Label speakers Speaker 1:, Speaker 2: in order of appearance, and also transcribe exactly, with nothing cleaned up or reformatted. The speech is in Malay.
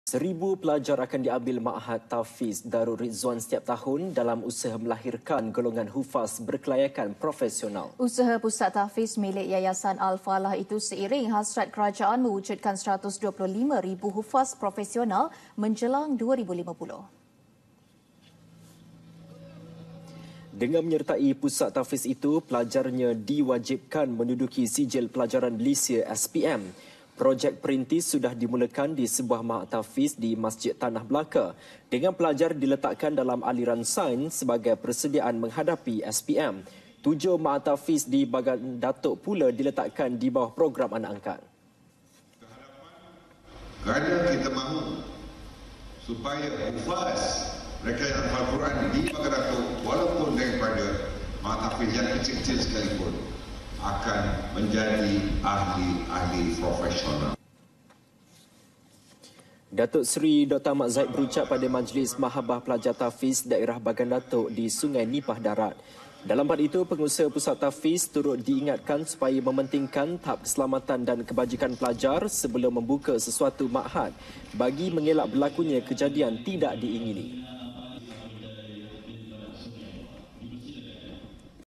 Speaker 1: Seribu pelajar akan diambil Ma'had Tahfiz Darul Rizwan setiap tahun dalam usaha melahirkan golongan hufaz berkelayakan profesional.
Speaker 2: Usaha Pusat Tahfiz milik Yayasan Al-Falah itu seiring hasrat kerajaan mewujudkan seratus dua puluh lima ribu hufaz profesional menjelang dua ribu lima puluh.
Speaker 1: Dengan menyertai Pusat Tahfiz itu, pelajarnya diwajibkan menduduki sijil pelajaran Malaysia S P M. Projek perintis sudah dimulakan di sebuah Ma'had Tahfiz di Masjid Tanah Belaka dengan pelajar diletakkan dalam aliran sains sebagai persediaan menghadapi S P M. Tujuh Ma'had Tahfiz di bahagian Datuk pula diletakkan di bawah program anak angkat.
Speaker 3: Kerana kita mahu supaya hufaz mereka yang hafal Quran di bahagian Datuk walaupun daripada Ma'had Tahfiz yang kecil-kecil sekalipun akan menjadi ahli-ahli profesional.
Speaker 1: Datuk Seri Doktor Ahmad Zaid berucap pada Majlis Mahabah Pelajar Tahfiz Daerah Bagan Datuk di Sungai Nipah Darat. Dalam hal itu, pengusaha Pusat Tahfiz turut diingatkan supaya mementingkan tahap keselamatan dan kebajikan pelajar sebelum membuka sesuatu ma'had bagi mengelak berlakunya kejadian tidak diingini.